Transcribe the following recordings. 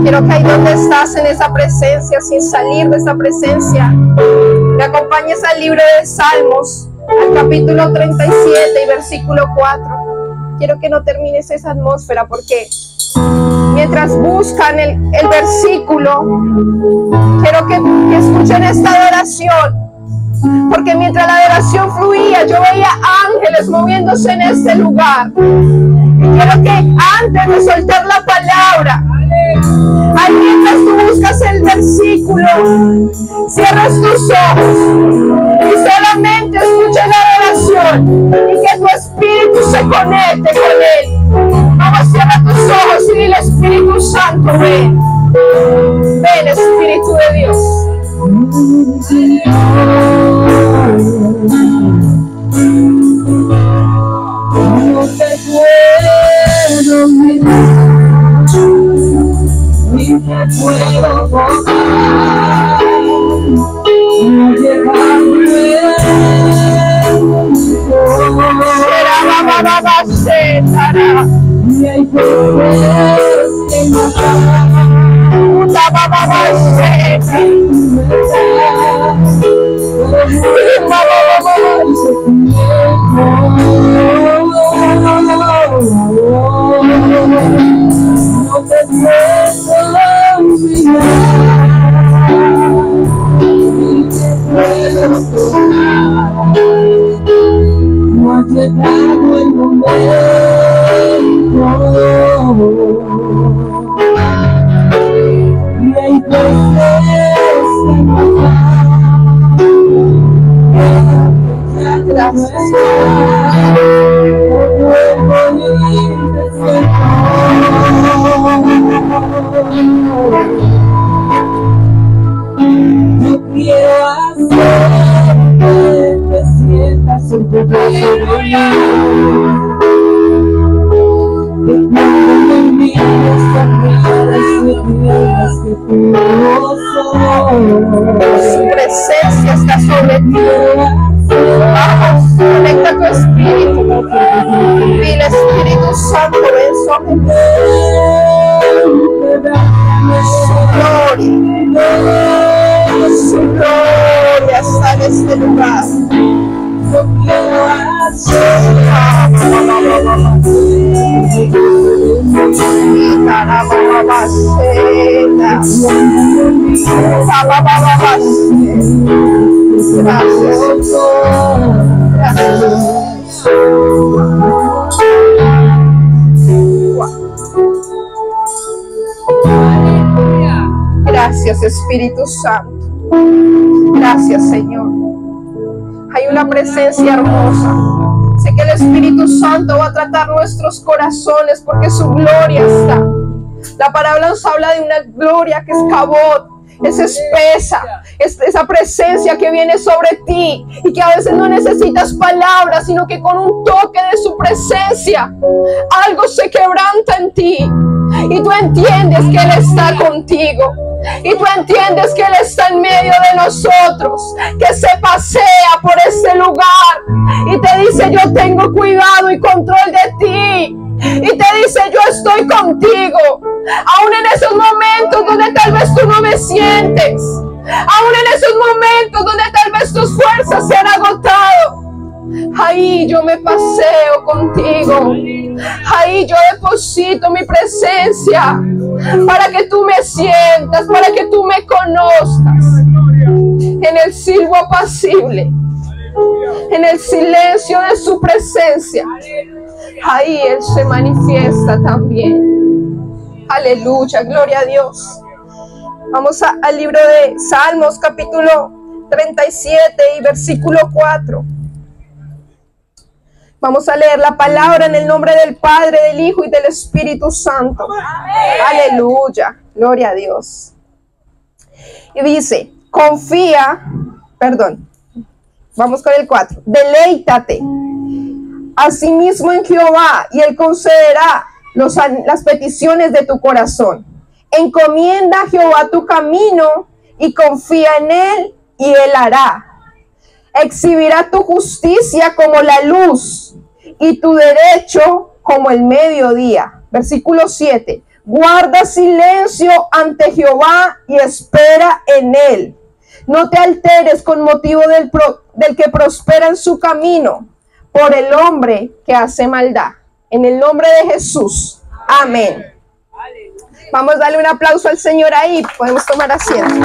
Quiero que ahí donde estás, en esa presencia, sin salir de esa presencia, me acompañes al libro de Salmos, al capítulo 37 y versículo 4. Quiero que no termines esa atmósfera, porque mientras buscan el versículo, quiero que escuchen esta adoración. Porque mientras la adoración fluía, yo veía ángeles moviéndose en este lugar. Y quiero que antes de soltar la palabra, mientras tú buscas el versículo, cierras tus ojos y solamente escuches la adoración y que tu espíritu se conecte con él. Vamos, cierra tus ojos y dile: Espíritu Santo, ven. Ven, Espíritu de Dios. No te puedo mirar, ni te puedo tocar, no llegarme y hay cosas que matar. No te puedo olvidar, no ha llegado el momento y hay veces que gracias. Yo quiero hacer que te sientas un poco sobre mí, que cuando me mires sonrías y digas que tú no soy. Su presencia está sobre ti. Vamos, conecta tu espíritu. Dile: Espíritu Santo, ven sobre mí. Su gloria está en este lugar. Yo quiero hacer Gracias, Espíritu Santo. Gracias, Señor. Hay una presencia hermosa. Sé que el Espíritu Santo va a tratar nuestros corazones porque su gloria está. La palabra nos habla de una gloria que es cabot, es espesa, es esa presencia que viene sobre ti y que a veces no necesitas palabras, sino que con un toque de su presencia algo se quebranta en ti y tú entiendes que Él está contigo. Y tú entiendes que Él está en medio de nosotros, que se pasea por este lugar y te dice: yo tengo cuidado y control de ti. Y te dice: yo estoy contigo, aún en esos momentos donde tal vez tú no me sientes, aún en esos momentos donde tal vez tus fuerzas se han agotado. Ahí yo me paseo contigo, ahí yo deposito mi presencia para que tú me sientas, para que tú me conozcas. En el silbo apacible, en el silencio de su presencia, ahí Él se manifiesta también. Aleluya, gloria a Dios. Vamos al libro de Salmos, capítulo 37 y versículo 4. Vamos a leer la palabra en el nombre del Padre, del Hijo y del Espíritu Santo. Aleluya, gloria a Dios. Y dice: vamos con el 4. Deleítate asimismo en Jehová, y Él concederá las peticiones de tu corazón. Encomienda a Jehová tu camino y confía en Él, y Él hará. Exhibirá tu justicia como la luz y tu derecho como el mediodía. Versículo 7. Guarda silencio ante Jehová y espera en él. No te alteres con motivo del que prospera en su camino, por el hombre que hace maldad. En el nombre de Jesús. Amén. Vamos a darle un aplauso al Señor ahí. Podemos tomar asiento.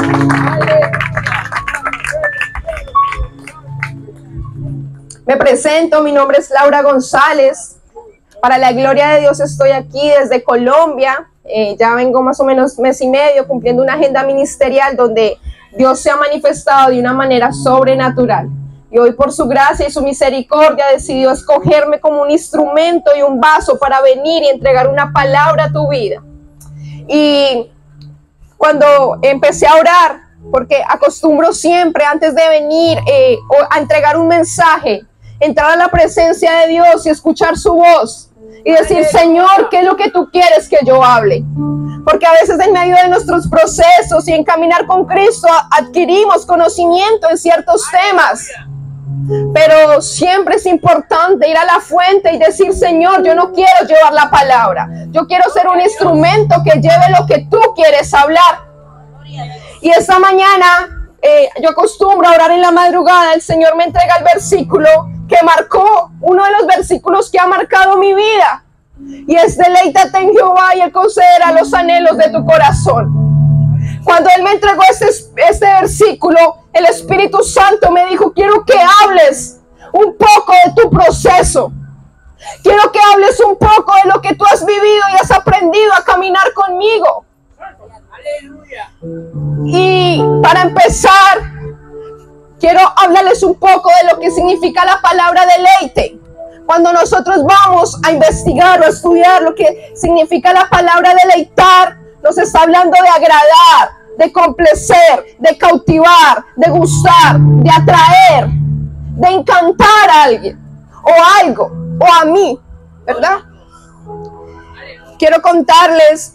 Me presento, mi nombre es Laura González. Para la gloria de Dios estoy aquí desde Colombia. Ya vengo más o menos mes y medio cumpliendo una agenda ministerial donde Dios se ha manifestado de una manera sobrenatural. Y hoy por su gracia y su misericordia decidió escogerme como un instrumento y un vaso para venir y entregar una palabra a tu vida. Y cuando empecé a orar, porque acostumbro siempre antes de venir a entregar un mensaje, entrar a la presencia de Dios y escuchar su voz y decir, Señor, ¿qué es lo que tú quieres que yo hable? Porque a veces en medio de nuestros procesos y en caminar con Cristo adquirimos conocimiento en ciertos temas. Pero siempre es importante ir a la fuente y decir, Señor, yo no quiero llevar la palabra. Yo quiero ser un instrumento que lleve lo que tú quieres hablar. Y esta mañana, yo acostumbro a orar en la madrugada. El Señor me entrega el versículo que marcó, uno de los versículos que ha marcado mi vida. Y es: deleítate en Jehová y Él concederá los anhelos de tu corazón. Cuando Él me entregó este versículo, el Espíritu Santo me dijo, quiero que hables un poco de tu proceso. Quiero que hables un poco de lo que tú has vivido y has aprendido a caminar conmigo. Aleluya. Y para empezar, quiero hablarles un poco de lo que significa la palabra deleite. Cuando nosotros vamos a investigar o a estudiar lo que significa la palabra deleitar, nos está hablando de agradar, de complacer, de cautivar, de gustar, de atraer, de encantar a alguien o algo o a mí, ¿verdad? Quiero contarles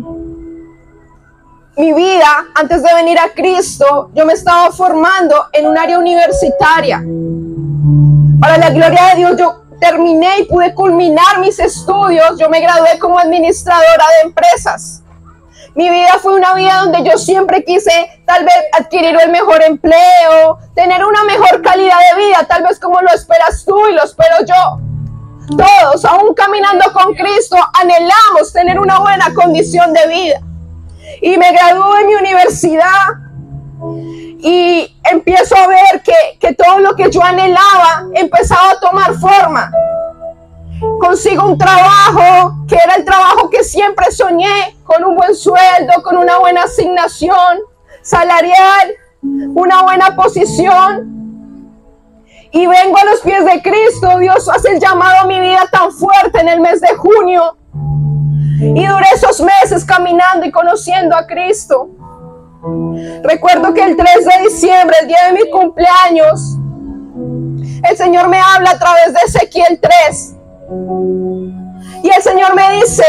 mi vida antes de venir a Cristo. Yo me estaba formando en un área universitaria. Para la gloria de Dios, yo terminé y pude culminar mis estudios. Yo me gradué como administradora de empresas. Mi vida fue una vida donde yo siempre quise tal vez adquirir el mejor empleo, tener una mejor calidad de vida, tal vez como lo esperas tú y lo espero yo. Todos, aún caminando con Cristo, anhelamos tener una buena condición de vida. Y me gradué de mi universidad y empiezo a ver que todo lo que yo anhelaba empezaba a tomar forma. Consigo un trabajo que era el trabajo que siempre soñé, con un buen sueldo, con una buena asignación salarial, una buena posición. Y vengo a los pies de Cristo. Dios hace el llamado a mi vida tan fuerte en el mes de junio. Y duré esos meses caminando y conociendo a Cristo. Recuerdo que el 3 de diciembre, el día de mi cumpleaños, el Señor me habla a través de Ezequiel 3. Y el Señor me dice,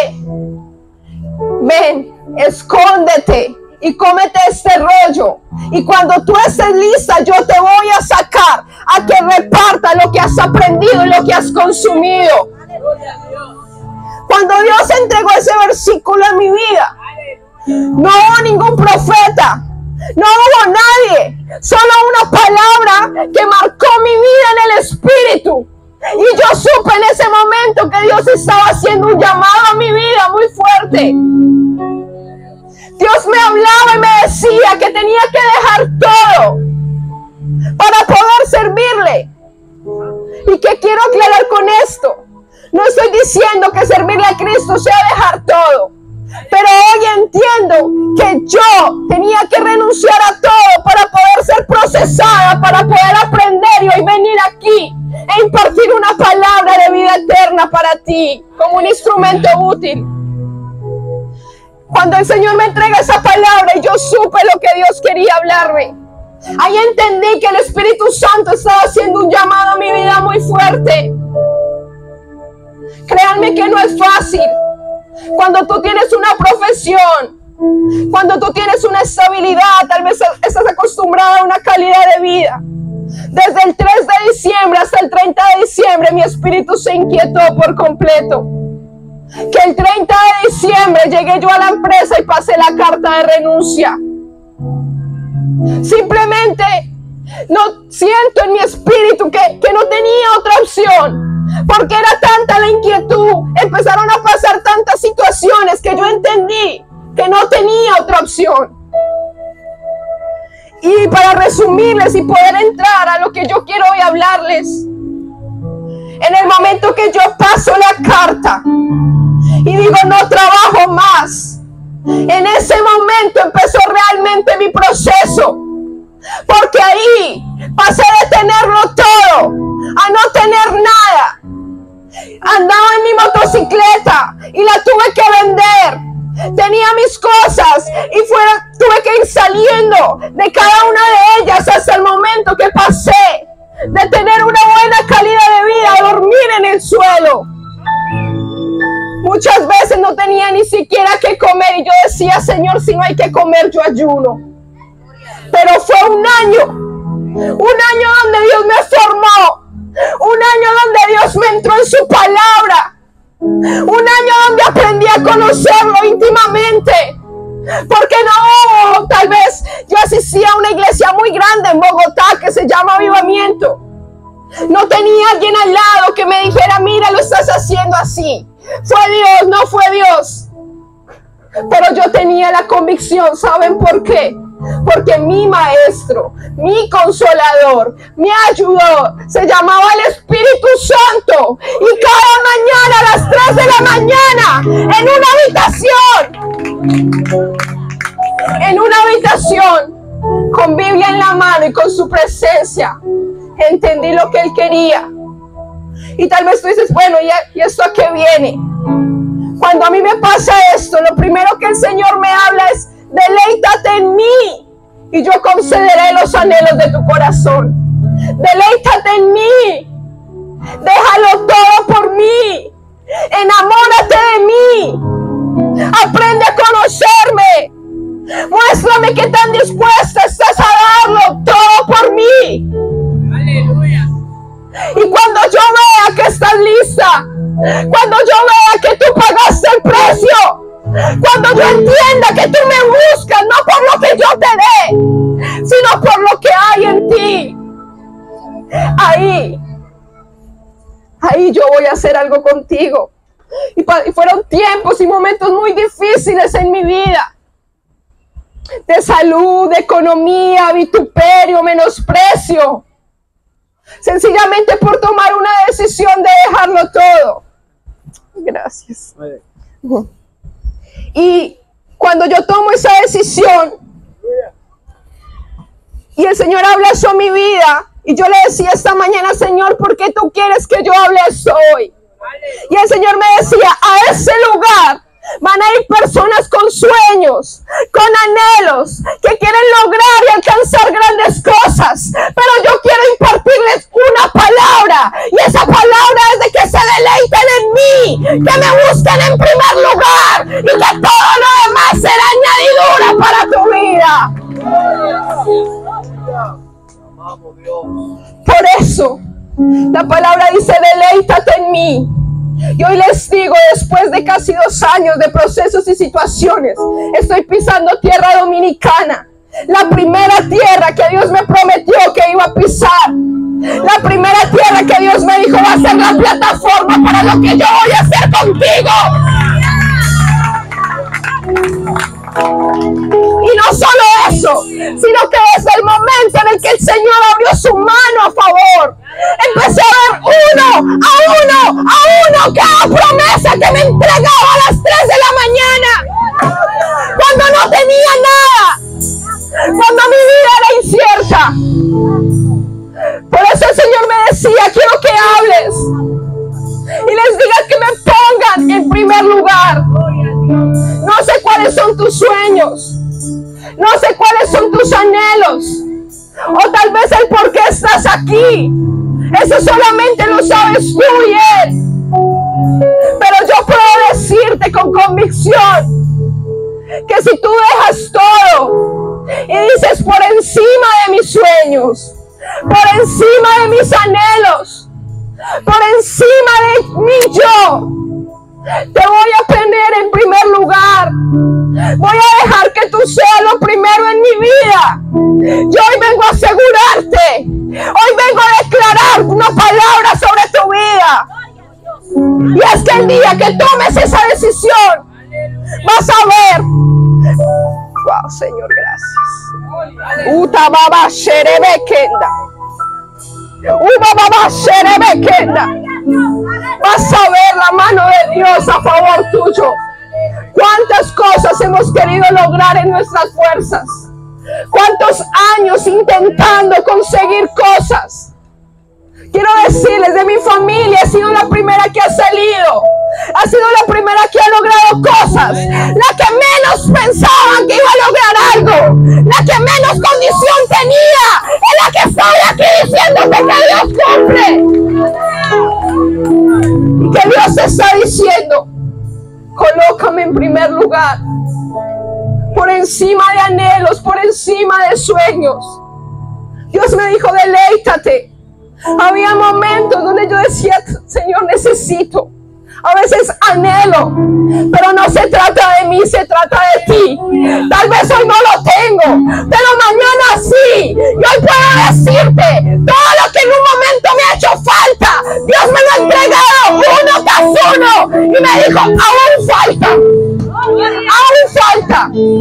ven, escóndete y cómete este rollo. Y cuando tú estés lista, yo te voy a sacar a que reparta lo que has aprendido y lo que has consumido. Cuando Dios entregó ese versículo en mi vida, no hubo ningún profeta, no hubo nadie, solo una palabra que marcó mi vida en el Espíritu. Y yo supe en ese momento que Dios estaba haciendo un llamado a mi vida muy fuerte. Dios me hablaba y me decía que tenía que dejar todo para poder servirle. ¿Y qué quiero aclarar con esto? No estoy diciendo que servirle a Cristo sea dejar todo. Pero hoy entiendo que yo tenía que renunciar a todo para poder ser procesada, para poder aprender y hoy venir aquí e impartir una palabra de vida eterna para ti, como un instrumento útil. Cuando el Señor me entrega esa palabra y yo supe lo que Dios quería hablarme, ahí entendí que el Espíritu Santo estaba haciendo un llamado a mi vida muy fuerte. Créanme que no es fácil. Cuando tú tienes una profesión, cuando tú tienes una estabilidad, tal vez estás acostumbrada a una calidad de vida. Desde el 3 de diciembre hasta el 30 de diciembre mi espíritu se inquietó por completo. que el 30 de diciembre llegué yo a la empresa y pasé la carta de renuncia. Simplemente no siento en mi espíritu que no tenía otra opción, porque era tanta la inquietud, empezaron a pasar tantas situaciones que yo entendí que no tenía otra opción. Y para resumirles y poder entrar a lo que yo quiero hoy hablarles, en el momento que yo paso la carta y digo no trabajo más, en ese momento empezó realmente mi proceso, porque ahí pasé de tenerlo todo a no tener nada. Andaba en mi motocicleta y la tuve que vender. Tenía mis cosas y tuve que ir saliendo de cada una de ellas hasta el momento que pasé de tener una buena calidad de vida a dormir en el suelo. Muchas veces no tenía ni siquiera que comer y yo decía, Señor, si no hay que comer, yo ayuno. Pero fue un año donde Dios me formó, un año donde Dios me entró en su palabra, un año donde aprendí a conocerlo íntimamente, porque no hubo, tal vez yo asistía a una iglesia muy grande en Bogotá que se llama Avivamiento. No tenía alguien al lado que me dijera, mira, lo estás haciendo así. Fue Dios, no fue Dios. Pero yo tenía la convicción, ¿saben por qué? Porque mi maestro, mi consolador, mi ayudador, se llamaba el Espíritu Santo. Y cada mañana a las 3 de la mañana, en una habitación, con Biblia en la mano y con su presencia, entendí lo que Él quería. Y tal vez tú dices, bueno, ¿y esto a qué viene? Cuando a mí me pasa esto, lo primero que el Señor me habla es, deleítate en mí y yo concederé los anhelos de tu corazón. Deleítate en mí, déjalo todo por mí, enamórate de mí, aprende a conocerme, muéstrame qué tan dispuesta estás a darlo todo por mí. Aleluya. Y cuando yo vea que estás lista, cuando yo vea que tú pagaste el precio, cuando yo entienda que tú me buscas no por lo que yo te dé, sino por lo que hay en ti, ahí yo voy a hacer algo contigo. Y fueron tiempos y momentos muy difíciles en mi vida, de salud, de economía, vituperio, menosprecio, sencillamente por tomar una decisión de dejarlo todo. Gracias. Y cuando yo tomo esa decisión y el Señor habla eso a mi vida, y yo le decía esta mañana, Señor, ¿por qué tú quieres que yo hable eso hoy? Y el Señor me decía, a ese lugar van a ir personas con sueños, con anhelos, que quieren lograr y alcanzar grandes cosas, pero yo quiero impartirles una palabra, y esa palabra es de que se deleiten en mí, que me busquen en primer lugar, y que todo lo demás será añadidura para tu vida. Por eso la palabra dice, deleítate en mí. Y hoy les digo, después de casi 2 años de procesos y situaciones, estoy pisando tierra dominicana, la primera tierra que Dios me prometió que iba a pisar, la primera tierra que Dios me dijo va a ser la plataforma para lo que yo voy a hacer contigo. Y no solo eso, sino que desde el momento en el que el Señor abrió su mano a favor, empecé a ver uno a uno cada promesa que me entregaba a las 3 de la mañana, cuando no tenía nada, cuando mi vida era incierta. Por eso el Señor me decía, quiero que hables y les digas que me pongan en primer lugar. No sé cuáles son tus sueños, no sé cuáles son tus anhelos, o tal vez el por qué estás aquí. Eso solamente lo sabes tú y Él. Pero yo puedo decirte con convicción que si tú dejas todo y dices, por encima de mis sueños, por encima de mis anhelos, por encima de mí yo, Te voy a poner en primer lugar. Voy a dejar que tú seas lo primero en mi vida. Yo hoy vengo a asegurarte. Hoy vengo a declarar una palabra sobre tu vida. Y es que el día que tomes esa decisión, vas a ver. Wow, Señor, gracias. Uta baba sherebe kenda. Vas a ver la mano de Dios a favor tuyo. Cuántas cosas hemos querido lograr en nuestras fuerzas. Cuántos años intentando conseguir cosas. Quiero decirles, de mi familia he sido la primera que ha salido. Ha sido la primera que ha logrado cosas. La que menos pensaban que iba a lograr algo. La que menos condición tenía. Es la que estoy aquí diciéndote que Dios cumple. Y que Dios te está diciendo, colócame en primer lugar. Por encima de anhelos, por encima de sueños. Dios me dijo, deleítate. Había momentos donde yo decía, Señor, necesito. A veces anhelo, pero no se trata de mí, se trata de ti. Tal vez hoy no lo tengo, pero mañana sí. Y hoy puedo decirte, todo lo que en un momento me ha hecho falta, Dios me lo ha entregado uno tras uno. Y me dijo, aún falta, aún falta.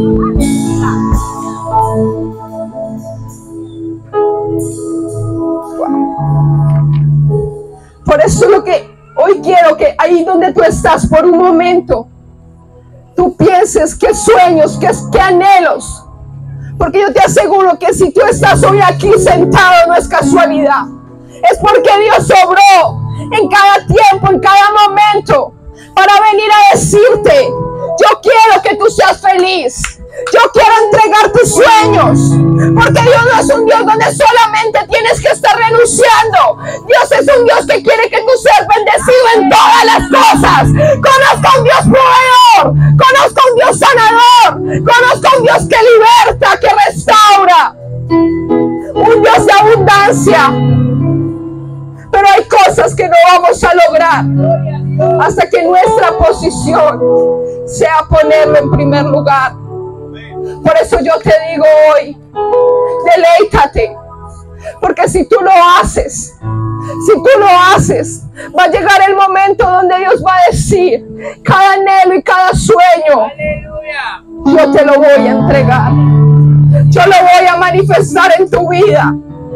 Por eso lo que hoy quiero que ahí donde tú estás por un momento, tú pienses qué sueños, qué anhelos. Porque yo te aseguro que si tú estás hoy aquí sentado no es casualidad. Es porque Dios obró en cada tiempo, en cada momento, para venir a decirte, yo quiero que tú seas feliz. Yo quiero entregar tus sueños, porque Dios no es un Dios donde solamente tienes que estar renunciando. Dios es un Dios que quiere que tú seas bendecido en todas las cosas. Conozco a un Dios proveedor, conozco a un Dios sanador, conozco a un Dios que liberta, que restaura, un Dios de abundancia. Pero hay cosas que no vamos a lograr hasta que nuestra posición sea ponerlo en primer lugar. Por eso yo te digo hoy, deleítate, porque si tú lo haces, va a llegar el momento donde Dios va a decir, cada anhelo y cada sueño, yo te lo voy a entregar, yo lo voy a manifestar en tu vida.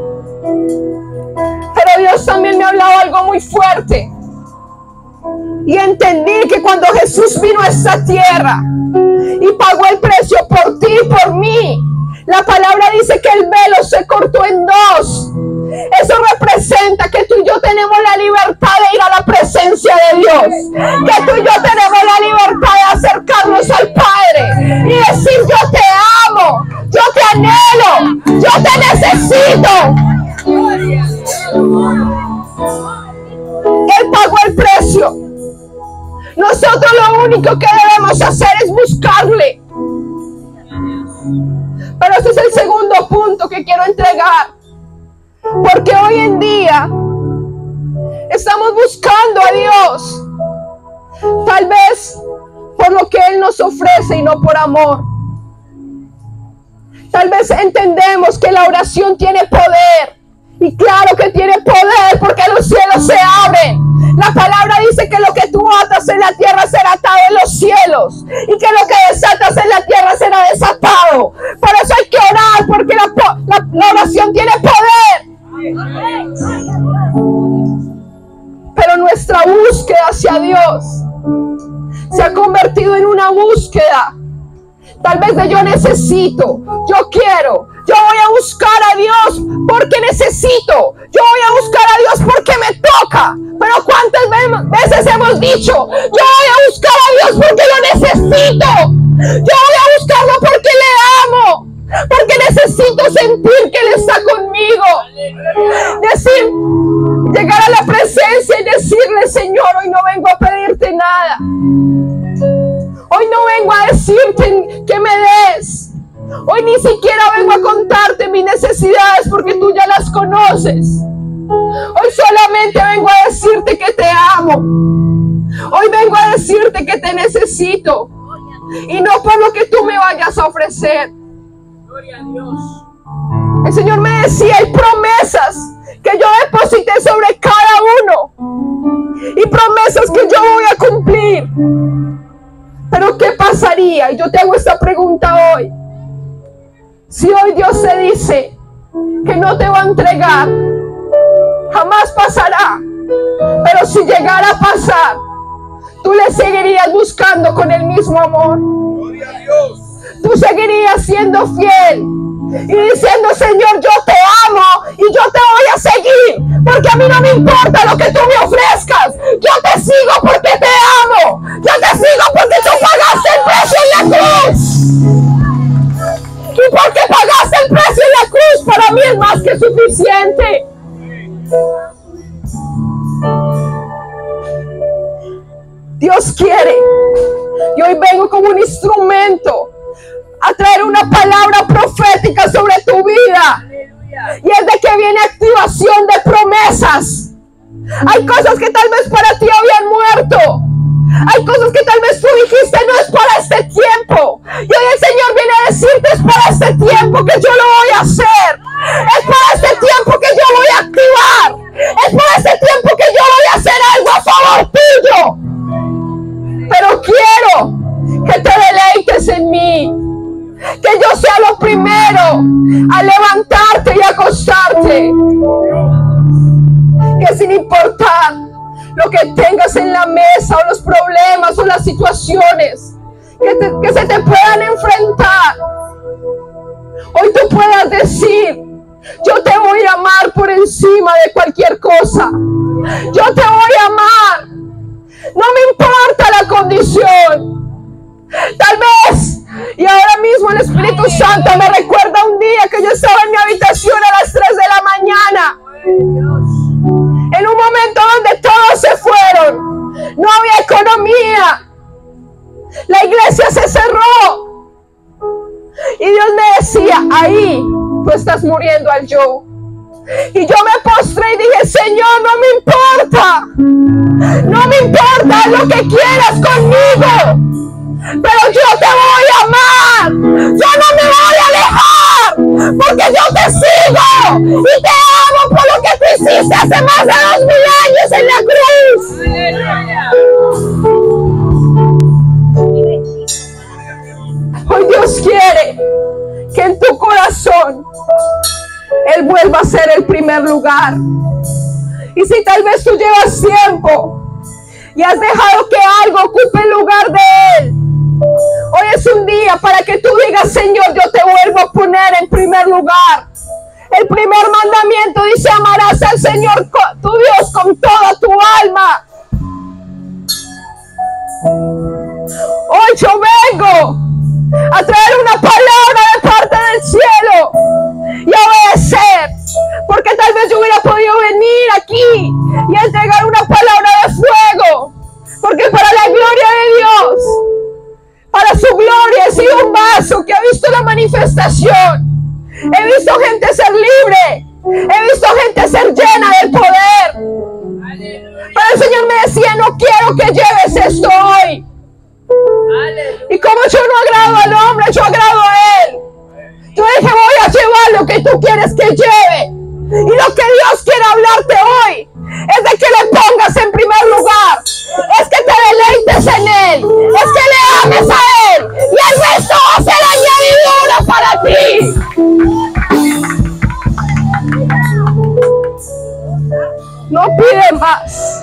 Pero Dios también me ha hablado algo muy fuerte, y entendí que cuando Jesús vino a esta tierra y pagó el precio por ti y por mí, la palabra dice que el velo se cortó en dos. Eso representa que tú y yo tenemos la libertad de ir a la presencia de Dios, que tú y yo tenemos la libertad de acercarnos al Padre y decir, yo te amo, yo te anhelo, yo te necesito. Él pagó el precio. Nosotros lo único que debemos hacer es buscarle. Pero ese es el segundo punto que quiero entregar. Porque hoy en día estamos buscando a Dios, tal vez por lo que Él nos ofrece y no por amor. Tal vez entendemos que la oración tiene poder. Y claro que tiene poder, porque los cielos se abren. La palabra dice que lo que tú atas en la tierra será atado en los cielos, y que lo que desatas en la tierra será desatado. Por eso hay que orar, porque la oración tiene poder. Pero nuestra búsqueda hacia Dios se ha convertido en una búsqueda tal vez de yo necesito, yo quiero, yo voy a buscar a Dios porque necesito, yo voy a buscar a Dios porque me toca. Pero ¿cuántas veces hemos dicho, yo voy a buscar a Dios porque lo necesito, yo voy a buscarlo porque le amo, porque necesito sentir que Él está conmigo? Llegar a la presencia y decirle, Señor, hoy no vengo a pedirte nada, hoy no vengo a decirte que me des, hoy ni siquiera vengo a contarte mis necesidades porque tú ya las conoces. Hoy solamente vengo a decirte que te amo. Hoy vengo a decirte que te necesito. Y no por lo que tú me vayas a ofrecer. Gloria a Dios. El Señor me decía, hay promesas que yo deposité sobre cada uno. Y promesas que yo voy a cumplir. Pero ¿qué pasaría? Y yo te hago esta pregunta hoy. Si hoy Dios te dice que no te va a entregar, jamás pasará. Pero si llegara a pasar, tú le seguirías buscando con el mismo amor. Gloria a Dios. Tú seguirías siendo fiel y diciendo, Señor, yo te amo y yo te voy a seguir, porque a mí no me importa lo que tú me ofrezcas. Yo te sigo porque te amo. Yo te sigo porque tú pagaste el precio en la cruz. Y porque pagaste el precio en la cruz, para mí es más que suficiente. Dios quiere, y hoy vengo como un instrumento a traer una palabra profética sobre tu vida. Aleluya. Y es de que viene activación de promesas. Hay cosas que tal vez para ti habían muerto. Hay cosas que tal vez tú dijiste, no es para este tiempo. Y hoy el Señor viene a decirte, es para este tiempo que yo lo voy a hacer. Es para este tiempo que yo voy a activar. Es para este tiempo que yo voy a hacer algo a favor tuyo. Pero quiero que te deleites en mí. Que yo sea lo primero a levantarte y acostarte. Que sin importar lo que tengas en la mesa o los problemas o las situaciones que se te puedan enfrentar, hoy tú puedas decir, yo te voy a amar por encima de cualquier cosa. Yo te voy a amar. No me importa la condición. Tal vez, y ahora mismo el Espíritu Santo me recuerda un día que yo estaba en mi habitación a las 3 de la mañana. En un momento donde todos se fueron. No había economía. La iglesia se cerró. Y Dios me decía, ahí tú estás muriendo al yo. Y yo me postré y dije, Señor, no me importa. No me importa lo que quieras conmigo. Pero yo te voy a amar. Yo no me voy a alejar. Porque yo te sigo. Y te amo por lo que tú hiciste hace más de 2000 años en la cruz. Aleluya. Hoy Dios quiere que en tu corazón Él vuelva a ser el primer lugar. Y si tal vez tú llevas tiempo y has dejado que algo ocupe el lugar de Él, hoy es un día para que tú digas, Señor, yo te vuelvo a poner en primer lugar. El primer mandamiento dice, amarás al Señor tu Dios con toda tu alma. Hoy yo vengo a traer una palabra de parte del cielo y obedecer, porque tal vez yo hubiera podido venir aquí y entregar una palabra de fuego, porque para la gloria de Dios, para su gloria, he sido un vaso que ha visto la manifestación. He visto gente ser libre, he visto gente ser llena del poder. Pero el Señor me decía, no quiero que lleves esto hoy. Y como yo no agrado al hombre, yo agrado a Él. Yo dije, voy a llevar lo que tú quieres que lleve. Y lo que Dios quiere hablarte hoy es de que le pongas en primer lugar. Es que te deleites en Él. Es que le ames a Él. Y el resto va a ser añadidura para ti. No pide más.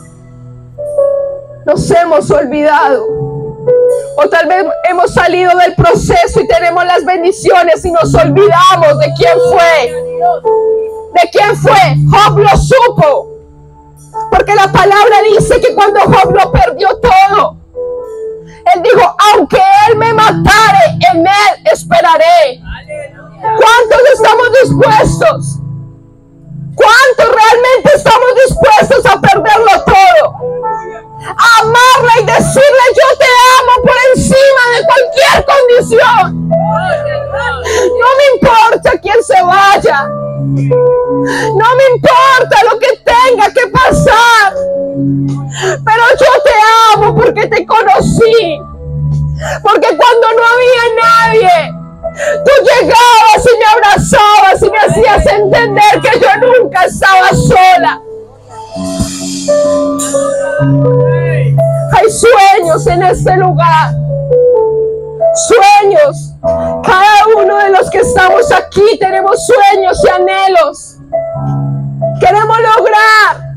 Nos hemos olvidado. O tal vez hemos salido del proceso y tenemos las bendiciones y nos olvidamos de quién fue. ¿De quién fue? Job lo supo. Porque la palabra dice que cuando Job lo perdió todo, él dijo, aunque él me matare, en él esperaré. ¿Cuántos estamos dispuestos? ¿Cuántos realmente estamos dispuestos a perderlo todo? A amarla y decirle, yo te amo por encima de cualquier condición. No me importa quién se vaya. No me importa lo que tenga que pasar. Pero yo te sueños en este lugar. Sueños. Cada uno de los que estamos aquí tenemos sueños y anhelos. Queremos lograr.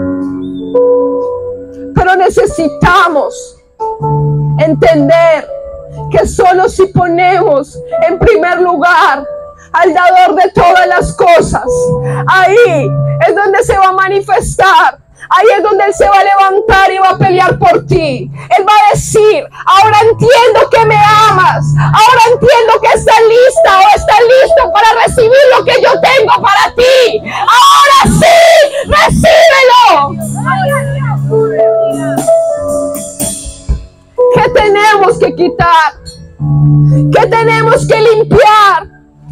Pero necesitamos entender que solo si ponemos en primer lugar al dador de todas las cosas, ahí es donde se va a manifestar. Ahí es donde Él se va a levantar y va a pelear por ti. Él va a decir: ahora entiendo que me amas. Ahora entiendo que estás lista o estás listo para recibir lo que yo tengo para ti. Ahora sí, recíbelo. ¿Qué tenemos que quitar? ¿Qué tenemos que limpiar?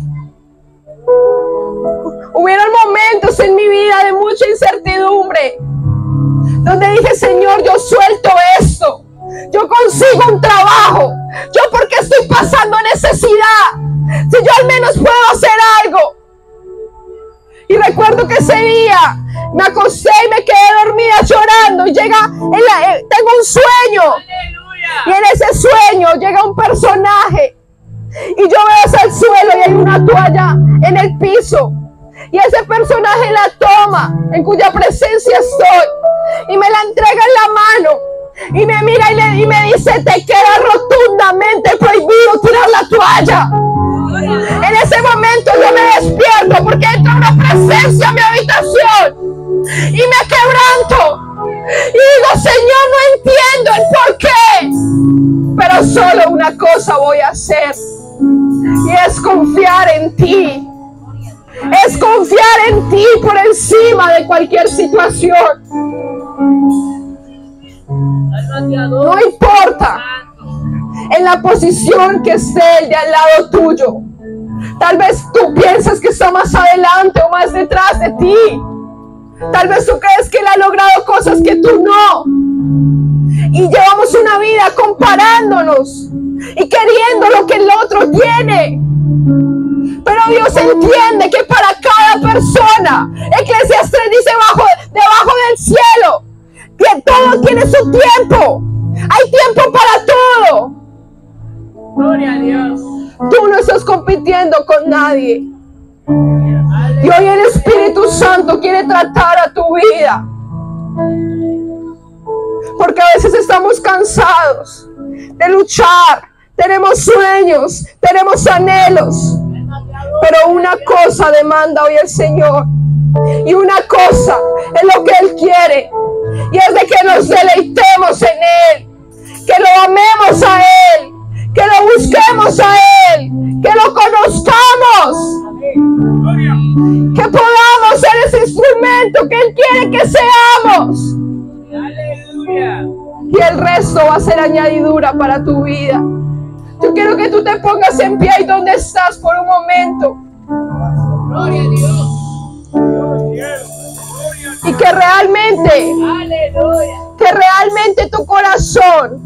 Hubieron momentos en mi vida de mucha incertidumbre, donde dije: Señor, yo suelto esto, yo consigo un trabajo, yo porque estoy pasando necesidad, si yo al menos puedo hacer algo. Y recuerdo que ese día me acosté y me quedé dormida llorando, y tengo un sueño, y en ese sueño llega un personaje, y yo veo hacia el suelo y hay una toalla en el piso, y ese personaje la toma, en cuya presencia estoy, y me la entrega en la mano, y me mira y me dice: te queda rotundamente prohibido tirar la toalla. En ese momento yo me despierto, porque entra una presencia a mi habitación y me quebranto y digo: Señor, no entiendo el por qué, pero solo una cosa voy a hacer, y es confiar en ti. Es confiar en ti por encima de cualquier situación. No importa en la posición que esté el de al lado tuyo. Tal vez tú piensas que está más adelante o más detrás de ti. Tal vez tú crees que él ha logrado cosas que tú no. Y llevamos una vida comparándonos y queriendo lo que el otro tiene. Pero Dios entiende que para cada persona, Eclesiastes dice debajo del cielo, que todo tiene su tiempo. Hay tiempo para todo. Gloria a Dios. Tú no estás compitiendo con nadie. Y hoy el Espíritu Santo quiere tratar a tu vida. Porque a veces estamos cansados de luchar. Tenemos sueños, tenemos anhelos. Pero una cosa demanda hoy el Señor. Y una cosa es lo que Él quiere. Y es de que nos deleitemos en Él. Que lo amemos a Él. Que lo busquemos a Él. Que lo conozcamos. Que podamos ser ese instrumento que Él quiere que seamos. Y el resto va a ser añadidura para tu vida. Yo quiero que tú te pongas en pie ahí donde estás por un momento. Gloria a Dios. Y que realmente tu corazón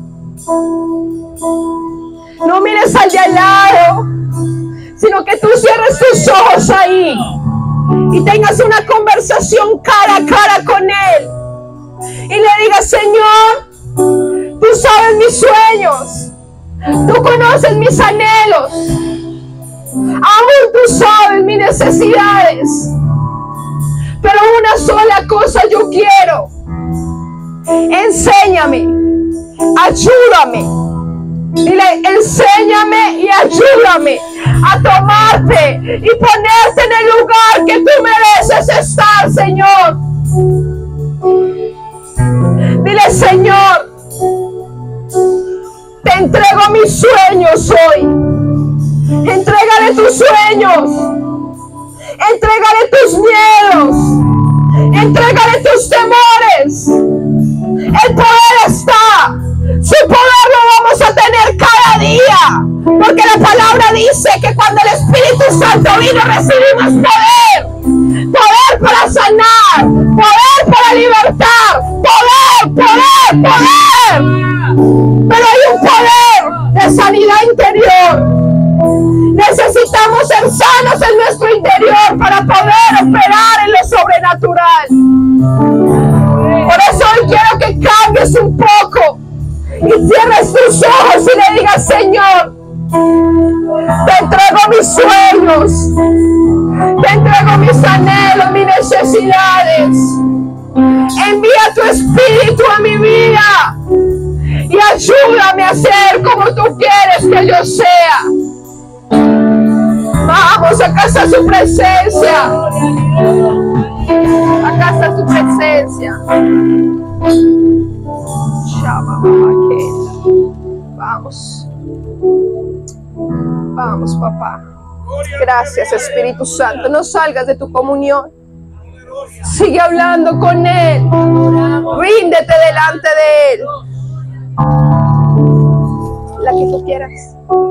no mires al de al lado, sino que tú cierres tus ojos ahí y tengas una conversación cara a cara con Él. Y le digas: Señor, tú sabes mis sueños. Tú conoces mis anhelos. Aún tú sabes mis necesidades. Pero una sola cosa yo quiero. Enséñame. Ayúdame. Dile: enséñame y ayúdame a tomarte y ponerte en el lugar que tú mereces estar, Señor. Dile: Señor, te entrego mis sueños hoy. Entrégale tus sueños. Entrégale tus miedos. Entrégale tus temores. El poder está. Su poder lo vamos a tener cada día. Porque la palabra dice que cuando el Espíritu Santo vino recibimos poder. Poder para sanar. Poder para libertar. Poder. Pero hay un poder de sanidad interior. Necesitamos ser sanos en nuestro interior para poder operar en lo sobrenatural. Por eso hoy quiero que cambies un poco y y cierres tus ojos y le digas: Señor, te entrego mis sueños, te entrego mis anhelos, mis necesidades. Envía tu espíritu a mi vida y ayúdame a ser como tú quieres que yo sea. Vamos, acá está su presencia. Acá está su presencia. Vamos. Vamos, papá. Gracias, Espíritu Santo. No salgas de tu comunión. Sigue hablando con Él. Ríndete delante de Él. La que tú quieras.